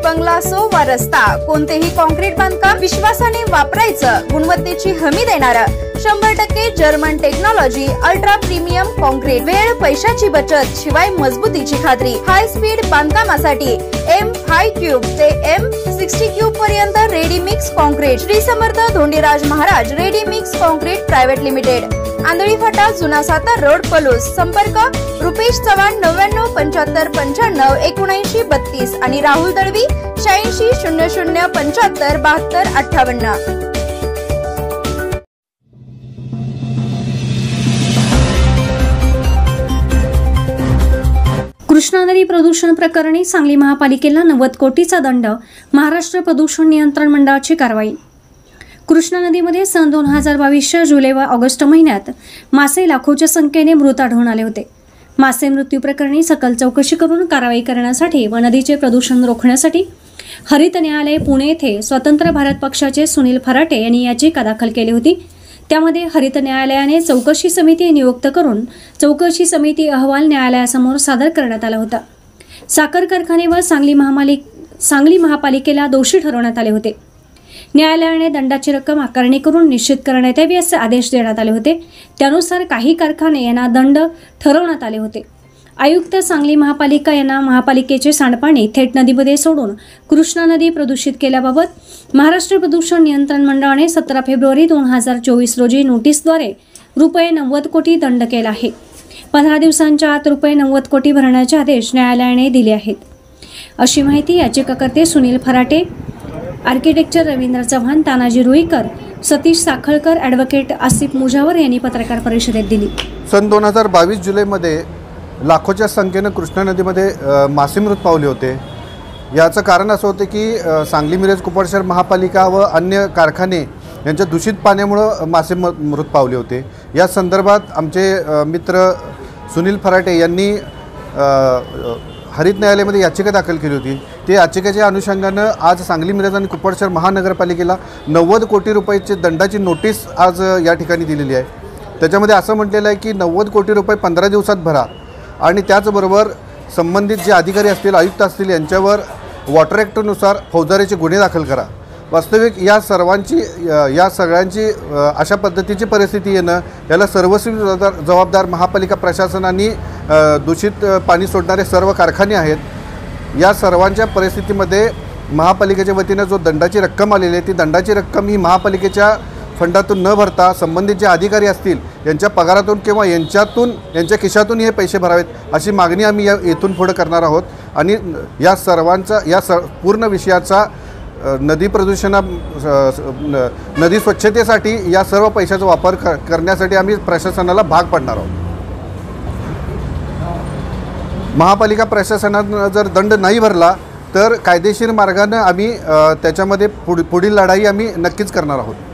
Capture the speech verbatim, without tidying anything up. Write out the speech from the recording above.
बंगला असो वा रस्ता, कोणतेही कॉन्क्रीट बांधकाम विश्वासाने वापरायचं, गुणवत्तेची हमी देणारं शंभर टक्के German technology, ultra premium concrete, वेळ पैशाची बचत शिवाय मजबूतीची खात्री। हाय स्पीड बांधकामासाठी एम फाइव क्यूब ते एम सिक्स्टी क्यूब पर्यंत ready mix concrete. Shri Samarth Dhondiraj Maharaj ready mix concrete private limited, Andhali Phata, जुना सातार रोड, पलूस। संपर्क रुपेश चव्हाण नव्याण्णव पंच्याहत्तर पंच्याण्णव एकोणऐंशी बत्तीस आणि राहुल दळवी शहाऐंशी शून्य शून्य पंच्याहत्तर बहात्तर अठ्ठावन्न। कृष्णा नदी प्रदूषण प्रकरणी सांगली महापालिकेला नव्वद कोटीचा दंड, महाराष्ट्र प्रदूषण नियंत्रण मंडळाची कारवाई। कृष्णा नदीमध्ये सन दोन हजार बावीसच्या जुलै व ऑगस्ट महिन्यात मासे लाखोच्या संख्येने मृत आढळून आले होते। मासे मृत्यू प्रकरणी सखोल चौकशी करून कारवाई करण्यासाठी व नदीचे प्रदूषण रोखण्यासाठी हरित न्यायालय पुणे येथे स्वतंत्र भारत पक्षाचे सुनील फराटे यांनी याचिका दाखल केली होती। त्यामध्ये हरित न्यायालयाने चौकशी समिती नियुक्त करून चौकशी समिती अहवाल न्यायालयासमोर सादर करण्यात आला होता। साखर कारखाने व सांगली महापालिक सांगली महापालिकेला दोषी ठरवण्यात आले होते। न्यायालयाने दंडाची रक्कम आकारणी करून निश्चित करण्यात यावी असे आदेश देण्यात आले होते। त्यानुसार काही कारखाने यांना दंड ठरवण्यात आले होते। आयुक्त सांगली महापालिका यांना महापालिकेचे सांडपाणी थेट नदीमध्ये सोडून कृष्णा नदी प्रदूषित केल्याबाबत महाराष्ट्र प्रदूषण नियंत्रण मंडळाने सतरा फेब्रुवारी दोन हजार चोवीस रोजी नोटीसद्वारे रुपये नव्वद कोटी दंड केला आहे। पंधरा दिवसांच्या आत रुपये नव्वद कोटी भरण्याचे आदेश न्यायालयाने दिले आहेत, अशी माहिती याचिकाकर्ते सुनील फराटे, आर्किटेक्चर रवींद्र चव्हाण, तानाजी रुईकर, सतीश साखळकर, ॲडव्होकेट आसिफ मुजावर यांनी पत्रकार परिषदेत दिली। सन दोन हजार बावीस जुलैमध्ये लाखोच्या संख्येनं कृष्णा नदीमध्ये मासे मृत पावले होते। याचं कारण असं होतं की सांगली मिरज कुपवाड शहर महापालिका व अन्य कारखाने यांच्या दूषित पाण्यामुळे मासे मृत पावले होते। या संदर्भात आमचे मित्र सुनील फराटे यांनी हरित न्यायालयामध्ये याचिका दाखल केली होती। ते याचिकेच्या अनुषंगानं आज सांगली मिरज आणि कुपवाड शहर महानगरपालिकेला नव्वद कोटी रुपयाची दंडाची नोटीस आज या ठिकाणी दिलेली आहे। त्याच्यामध्ये असं म्हटलेलं आहे की नव्वद कोटी रुपये पंधरा दिवसात भरा आणि त्याचबरोबर संबंधित जे अधिकारी असतील, आयुक्त असतील, यांच्यावर वॉटर ॲक्टनुसार फौजदारीचे गुन्हे दाखल करा। वास्तविक या सर्वांची या सगळ्यांची अशा पद्धतीची परिस्थिती येणं याला सर्वस्वी जबाबदार महापालिका प्रशासनाने दूषित पाणी सोडणारे सर्व कारखाने आहेत। या सर्वांच्या परिस्थितीमध्ये महापालिकेच्या वतीनं जो दंडाची रक्कम आलेली आहे ती दंडाची रक्कम ही महापालिकेच्या फंडातून न भरता संबंधित जे अधिकारी असतील यांच्या पगारातून किंवा यांच्यातून यांच्या खिशातून हे पैसे भरावेत अशी मागणी आम्ही या येथून पुढे करणार आहोत। आणि या सर्वांचा या स पूर्ण विषयाचा नदी प्रदूषणा नदी स्वच्छतेसाठी या सर्व पैशाचा वापर करण्यासाठी आम्ही प्रशासनाला भाग पाडणार आहोत। महापालिका प्रशासनानं जर दंड नाही भरला तर कायदेशीर मार्गाने आम्ही त्याच्यामध्ये पुढील लढाई आम्ही नक्कीच करणार आहोत।